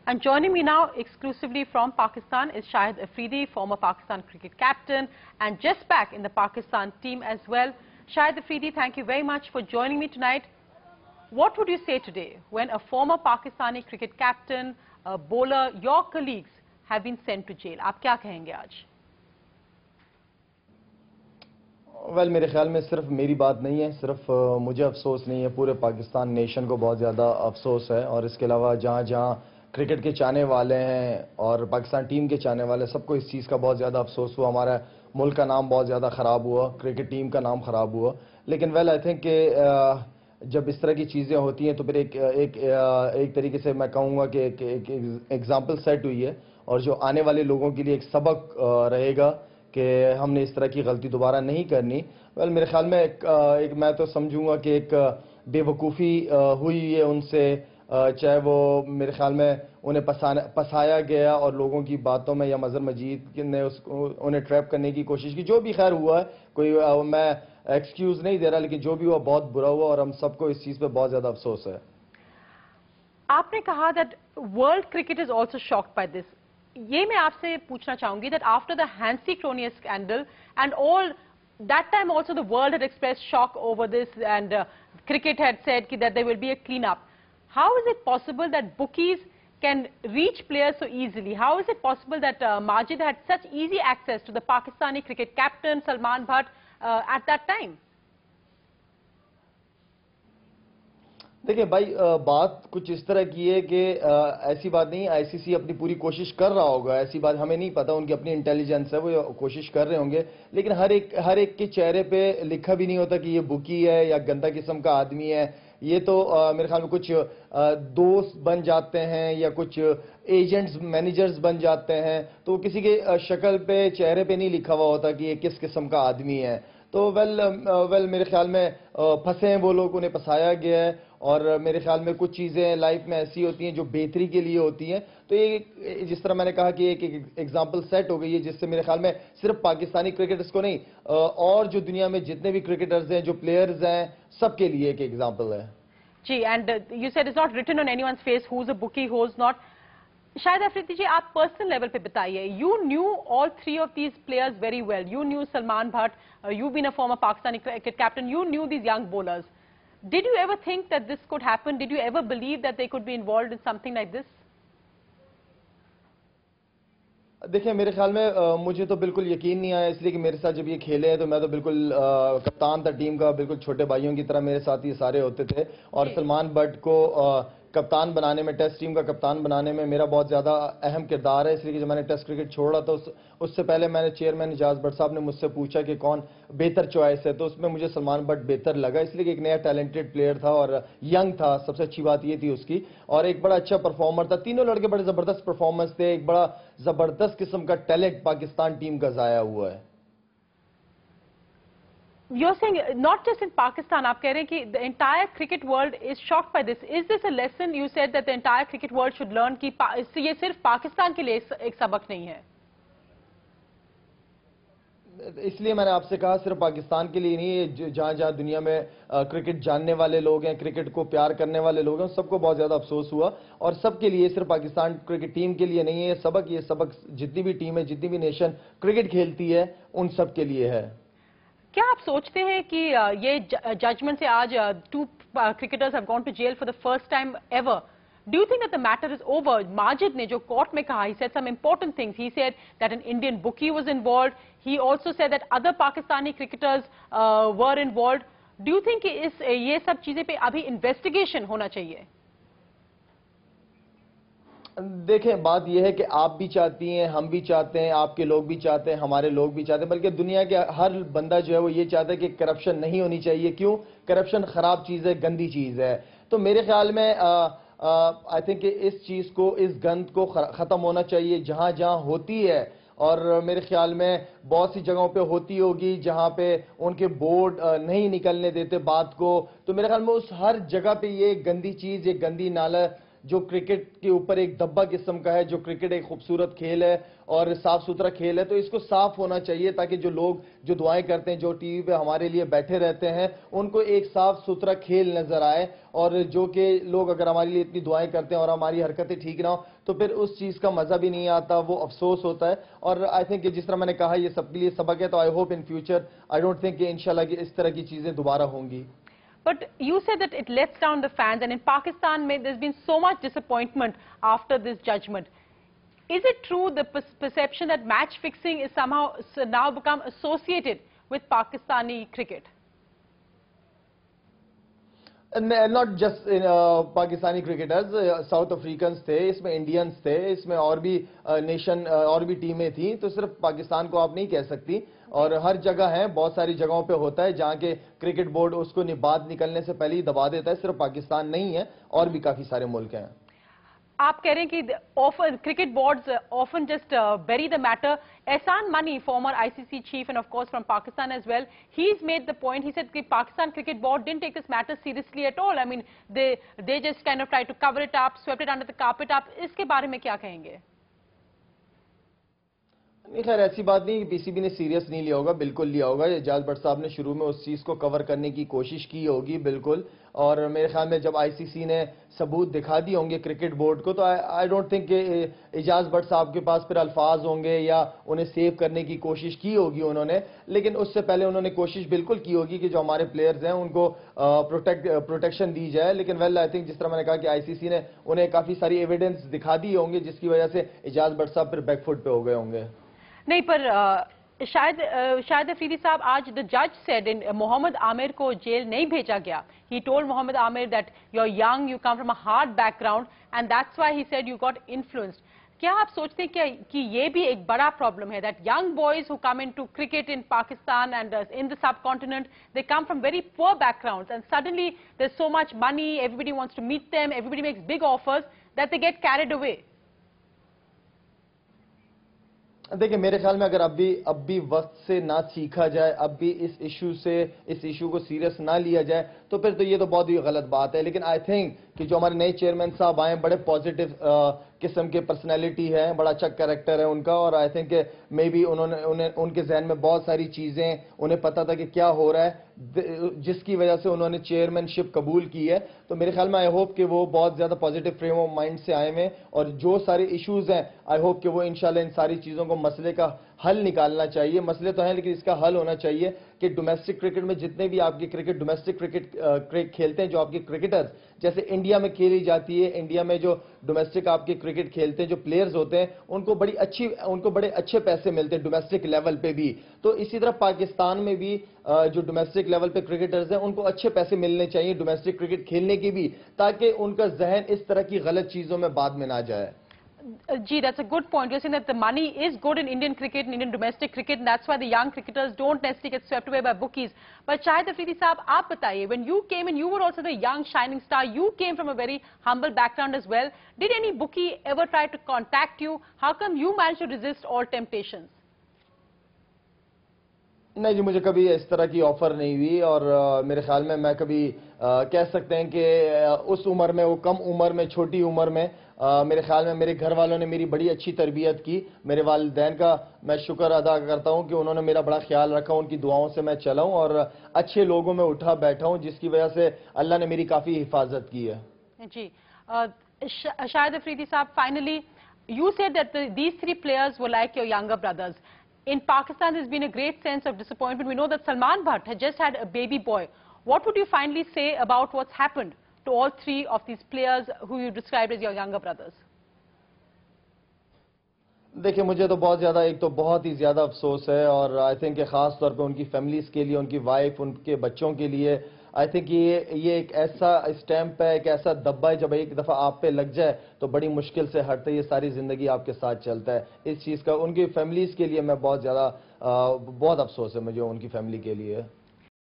And joining me now exclusively from Pakistan is Shahid Afridi, former Pakistan cricket captain and just back in the Pakistan team as well. Shahid Afridi, thank you very much for joining me tonight. What would you say today when a former Pakistani cricket captain, a bowler, your colleagues have been sent to jail? आप क्या कहेंगे आज? well, میرے خیال میں صرف میری بات نہیں ہے, صرف مجھے افسوس نہیں ہے, پورے پاکستان نیشن کو بہت زیادہ افسوس ہے. اور اس کے علاوہ جہاں جہاں کرکٹ کے چاہنے والے ہیں اور پاکستان ٹیم کے چاہنے والے, سب کو اس چیز کا بہت زیادہ افسوس ہوا. ہمارا ملک کا نام بہت زیادہ خراب ہوا, کرکٹ ٹیم کا نام خراب ہوا. لیکن ویل آئی تھنک کہ جب اس طرح کی چیزیں ہوتی ہیں تو پھر ایک طریقے سے میں کہوں گا کہ ایک ایگزامپل سیٹ ہوئی ہے, اور جو آنے والے لوگوں کے لیے ایک سبق رہے گا کہ ہم نے اس طرح کی غلطی دوبارہ نہیں کرنی. ویل میرے خیال میں میں تو سمجھوں گا کہ ایک بے وقوفی ہوئی ہے ان سے, چاہے وہ میرے خیال میں انہیں پسایا گیا اور لوگوں کی باتوں میں, یا مظہر مجید نے انہیں ٹریپ کرنے کی کوشش کی. جو بھی خیر ہوا ہے, کوئی میں ایکسکیوز نہیں دے رہا, لیکن جو بھی ہوا بہت برا ہوا اور ہم سب کو اس چیز پہ بہت زیادہ افسوس ہے. آپ نے کہا that world cricket is also shocked by this. یہ میں آپ سے پوچھنا چاہوں گی that after the Hansie Cronje scandal and all that time also the world had expressed shock over this and cricket had said that there will be a clean up. How is it possible that bookies can reach players so easily? How is it possible that Majid had such easy access to the Pakistani cricket captain Salman Bhatt at that time? دیکھیں بھائی, بات کچھ اس طرح کی ہے کہ ایسی بات نہیں, آئی سی سی اپنی پوری کوشش کر رہا ہوگا, ایسی بات ہمیں نہیں پتا, ان کی اپنی انٹیلیجنس ہے, وہ کوشش کر رہے ہوں گے. لیکن ہر ایک کے چہرے پہ لکھا بھی نہیں ہوتا کہ یہ بکی ہے یا گندا قسم کا آدمی ہے. یہ تو میرے خیال میں کچھ دوست بن جاتے ہیں یا کچھ ایجنٹس مینیجرز بن جاتے ہیں, تو کسی کے شکل پہ چہرے پہ نہیں لکھا ہوا ہوتا کہ یہ کس قسم کا آدمی ہے. تو ویل میرے خیال میں پھنسے ہیں وہ لوگ, انہیں پھنسایا گیا ہے. اور میرے خیال میں کچھ چیزیں لائف میں ایسی ہوتی ہیں جو بہتری کے لیے ہوتی ہیں. تو یہ جس طرح میں نے کہا کہ ایک ایگزامپل سیٹ ہو گئی ہے, جس سے میرے خیال میں صرف پاکستانی کرکٹرز کو نہیں, اور جو دنیا میں جتنے بھی کرکٹرز ہیں, جو پلیئرز ہیں, سب کے لیے ایک ایگزامپل ہے. جی, and you said it's not written on anyone's face who's a bookie who's not. Shahid Afridi ji, آپ پرسنل لیول پہ بتائیے, you knew all three of these players very well. You knew Salman Butt, you been a former Pakistani cricket captain, you knew these young bowlers. Did you ever think that this could happen? Did you ever believe that they could be involved in something like this? دیکھیں میرے خیال میں مجھے تو بالکل یقین نہیں آیا, اس لیے کہ میرے ساتھ جب یہ کھیلے ہیں تو میں تو بالکل کپتان تھا ٹیم کا, بالکل چھوٹے بھائیوں کی طرح میرے ساتھ یہ سارے ہوتے تھے. اور سلمان بٹ کو کپتان بنانے میں, ٹیسٹ ٹیم کا کپتان بنانے میں میرا بہت زیادہ اہم کردار ہے. اس لیے کہ جب میں نے ٹیسٹ کرکٹ چھوڑا تو اس سے پہلے میں نے چیئرمین اجاز بٹ صاحب نے مجھ سے پوچھا کہ کون بہتر چوائس ہے, تو اس میں مجھے سلمان بٹ بہتر لگا, اس لیے کہ ایک نیا ٹیلنٹڈ پلیئر تھا اور ینگ تھا. سب سے اچھی بات یہ تھی اس کی, اور ایک بڑا اچھا پرفارمر تھا. تینوں لڑکے بڑے زبردست پرفارمنس تھے. ایک بڑا زبردست قسم کا ٹیلنٹ پاکستان ٹیم کا ضائع ہوا ہے. You're saying not just in Pakistan, آپ کہہ رہے ہیں کہ the entire cricket world is shocked by this. Is this a lesson you said that the entire cricket world should learn کہ یہ صرف پاکستان کے لیے ایک سبق نہیں ہے؟ اس لیے میں نے آپ سے کہا صرف پاکستان کے لیے نہیں, جہاں جہاں دنیا میں کرکٹ جاننے والے لوگ ہیں, کرکٹ کو پیار کرنے والے لوگ ہیں, سب کو بہت زیادہ افسوس ہوا. اور سب کے لیے, صرف پاکستان کرکٹ ٹیم کے لیے نہیں ہے یہ سبق جتنی بھی ٹیم ہے, جتنی بھی نیشن کرکٹ کھیلتی ہے, ان سب کے لیے ہے. کیا آپ سوچتے ہیں کہ یہ ججمنٹ سے آج 2 cricketers have gone to jail for the first time ever? Do you think that the matter is over? Majid نے جو کورٹ میں کہا, he said some important things. He said that an Indian bookie was involved. He also said that other Pakistani cricketers were involved. Do you think یہ سب چیزیں پہ ابھی investigation ہونا چاہیے؟ دیکھیں بات یہ ہے کہ آپ بھی چاہتی ہیں, ہم بھی چاہتے ہیں, آپ کے لوگ بھی چاہتے ہیں, ہمارے لوگ بھی چاہتے ہیں, بلکہ دنیا کے ہر بندہ جو ہے وہ یہ چاہتا ہے کہ کرپشن نہیں ہونی چاہیے. کیوں؟ کرپشن خراب چیز ہے, گندی چیز ہے. تو میرے خیال میں آئی تھنک کہ اس چیز کو, اس گند کو ختم ہونا چاہیے جہاں جہاں ہوتی ہے. اور میرے خیال میں بہت سی جگہوں پہ ہوتی ہوگی جہاں پہ ان کے بورڈ نہیں نکلنے دیتے بات کو. تو میرے خیال میں اس ہر جگہ پہ یہ گندی چیز, یہ گندی جو کرکٹ کے اوپر ایک دبا قسم کا ہے, جو کرکٹ ایک خوبصورت کھیل ہے اور صاف ستھرا کھیل ہے, تو اس کو صاف ہونا چاہیے تاکہ جو لوگ جو دعائیں کرتے ہیں, جو ٹی وی پہ ہمارے لیے بیٹھے رہتے ہیں, ان کو ایک صاف ستھرا کھیل نظر آئے. اور جو کہ لوگ اگر ہمارے لیے اتنی دعائیں کرتے ہیں اور ہماری حرکتیں ٹھیک نہ ہو تو پھر اس چیز کا مزہ بھی نہیں آتا, وہ افسوس ہوتا ہے. اور آئی تھنک کہ جس طرح میں نے کہا یہ سب کے لیے سبق ہے, تو I hope in future I don't think کہ انشاءاللہ کہ اس طرح کی چیزیں دوبارہ ہوں گی. But you said that it lets down the fans, and in Pakistan, there's been so much disappointment after this judgment. Is it true the perception that match fixing is somehow now become associated with Pakistani cricket? Not just Pakistani cricketers, South Africans تھے اس میں, Indians تھے اس میں, اور بھی nation اور بھی ٹیمیں تھیں, تو صرف پاکستان کو آپ نہیں کہہ سکتی. اور ہر جگہ ہیں, بہت ساری جگہوں پہ ہوتا ہے جہاں کے کرکٹ بورڈ اس کو بات نکلنے سے پہلے ہی دبا دیتا ہے. صرف پاکستان نہیں ہے, اور بھی کافی سارے ملک ہیں. آپ کہہ رہے ہیں کہ cricket boards often just bury the matter. Ehsan Mani, former ICC chief and of course from Pakistan as well, he's made the point. He said the Pakistan Cricket Board didn't take this matter seriously at all. I mean, they just kind of tried to cover it up, swept it under the carpet up. اس کے بارے میں کیا کہیں گے؟ نہیں, خیر ایسی بات نہیں, پی سی بی نے سیریس نہیں لیا ہوگا, بالکل لیا ہوگا. اعجاز بٹ صاحب نے شروع میں اس چیز کو کور کرنے کی کوشش کی ہوگی بالکل, اور میرے خیال میں جب آئی سی سی نے ثبوت دکھا دی ہوں گے کرکٹ بورڈ کو, تو آئی ڈونٹ تھنک کہ اعجاز بٹ صاحب کے پاس پھر الفاظ ہوں گے یا انہیں سیو کرنے کی کوشش کی ہوگی انہوں نے. لیکن اس سے پہلے انہوں نے کوشش بالکل کی ہوگی کہ جو ہمارے پلیئرز ہیں ان کو پروٹیکشن دی جائے. لیکن ویل آئی تھنک جس طرح میں نے کہا کہ آئی سی سی نے انہیں کافی ساری ایویڈنس دکھا دی ہوں گے, جس کی وجہ سے اعجاز بٹ صاحب پھر بیک فٹ پہ ہو گئے ہوں گے. نہیں, پر شاہد افریدی صاحب, آج the judge said محمد عامر کو جیل نہیں بھیجا گیا. He told Muhammad Amir that you're young, you come from a hard background and that's why he said you got influenced. کیا آپ سوچتے ہیں کہ یہ بھی ایک بڑا پرابلم ہے that young boys who come into cricket in Pakistan and in the subcontinent, they come from very poor backgrounds and suddenly there's so much money, everybody wants to meet them, everybody makes big offers that they get carried away. دیکھیں میرے خیال میں اگر اب بھی وقت سے نہ سیکھا جائے, اب بھی اس ایشو کو سیریس نہ لیا جائے, تو پھر تو یہ تو بہت ہی غلط بات ہے. لیکن آئی تھنک کہ جو ہمارے نئے چیئرمین صاحب آئے, بڑے پازیٹیو قسم کے پرسنالٹی ہے, بڑا اچھا کریکٹر ہے ان کا, اور آئی تھنک کہ مے بی ان کے ذہن میں بہت ساری چیزیں, انہیں پتا تھا کہ کیا ہو رہا ہے, جس کی وجہ سے انہوں نے چیئرمین شپ قبول کی ہے. تو میرے خیال میں آئی ہوپ کہ وہ بہت زیادہ پازیٹیو فریم آف مائنڈ سے آئے ہوئے, اور جو سارے ایشوز ہیں آئی ہوپ کہ وہ انشاءاللہ ان ساری چیزوں کو مسئلے کا حل نکالنا چاہیے. مسئلے تو ہیں لیکن اس کا حل ہونا چاہیے کہ ڈومیسٹک کرکٹ میں جتنے بھی آپ کے ڈومیسٹک کرکٹ کھیلتے ہیں, جو آپ کے کرکٹرز جیسے انڈیا میں کھیلی جاتی ہے, انڈیا میں جو ڈومیسٹک آپ کے کرکٹ کھیلتے ہیں جو پلیئرز ہوتے ہیں ان کو بڑے اچھے پیسے ملتے ہیں ڈومیسٹک لیول پہ بھی. تو اسی طرح پاکستان میں بھی جو ڈومیسٹک لیول پہ کرکٹرز ہیں ان کو اچھے پیسے ملنے چاہیے ڈومیسٹک کرکٹ کھیلنے کے بھی, تاکہ ان کا ذہن اس طرح کی غلط چیزوں میں بعد میں نہ جائے. Gee, that's a good point. You're saying that the money is good in Indian cricket, in Indian domestic cricket, and that's why the young cricketers don't necessarily get swept away by bookies. But Shahid Afridi Saab, aap bataiye, when you came in, you were also the young shining star. You came from a very humble background as well. Did any bookie ever try to contact you? How come you managed to resist all temptations? نہیں جی, مجھے کبھی اس طرح کی offer نہیں ہوئی, اور میرے خیال میں کبھی کہہ سکتے ہیں کہ اس عمر میں, وہ کم عمر میں, چھوٹی عمر میں, میرے خیال میں میرے گھر والوں نے میری بڑی اچھی تربیت کی. میرے والدین کا میں شکر ادا کرتا ہوں کہ انہوں نے میرا بڑا خیال رکھا, ان کی دعاؤں سے میں چلا ہوں اور اچھے لوگوں میں اٹھا بیٹھا ہوں, جس کی وجہ سے اللہ نے میری کافی حفاظت کی ہے. جی, Shahid Afridi Saab, finally, you said that these three players were like your younger brothers. In Pakistan, there's been a great sense of disappointment. We know that Salman Bhatt had just had a baby boy. What would you finally say about what's happened to all three of these players who you described as your younger brothers? دیکھیں مجھے تو بہت ہی زیادہ افسوس ہے, اور I think کہ خاص طور پہ ان کی فیملیز کے لیے, ان کی وائف, ان کے بچوں کے لیے, آئی تھنک یہ ایک ایسا اسٹیمپ ہے, ایک ایسا دبا ہے, جب ایک دفعہ آپ پہ لگ جائے تو بڑی مشکل سے ہٹتا ہے, یہ ساری زندگی آپ کے ساتھ چلتا ہے. اس چیز کا ان کی فیملیز کے لیے میں بہت افسوس ہے مجھے ان کی فیملی کے لیے.